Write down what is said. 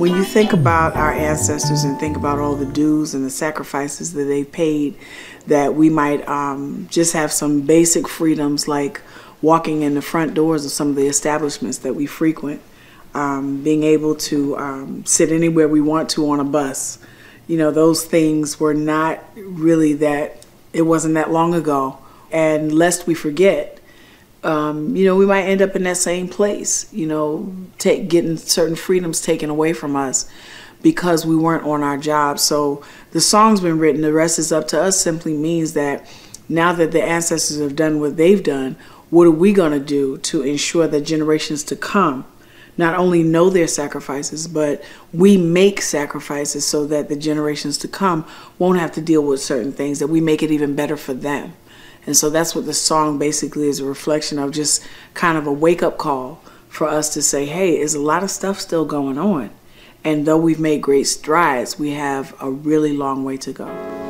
When you think about our ancestors and think about all the dues and the sacrifices that they paid, that we might just have some basic freedoms like walking in the front doors of some of the establishments that we frequent, being able to sit anywhere we want to on a bus. You know, those things were not really that, it wasn't that long ago. And lest we forget, you know, we might end up in that same place, you know, getting certain freedoms taken away from us because we weren't on our job. So the song's been written, the rest is up to us simply means that now that the ancestors have done what they've done, what are we going to do to ensure that generations to come not only know their sacrifices, but we make sacrifices so that the generations to come won't have to deal with certain things, that we make it even better for them. And so that's what the song basically is, a reflection of, just kind of a wake-up call for us to say, hey, there's a lot of stuff still going on. And though we've made great strides, we have a really long way to go.